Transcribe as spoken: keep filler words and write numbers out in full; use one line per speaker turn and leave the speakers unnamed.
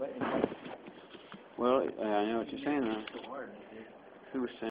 Well, uh, I know what you're saying, though. Who was saying?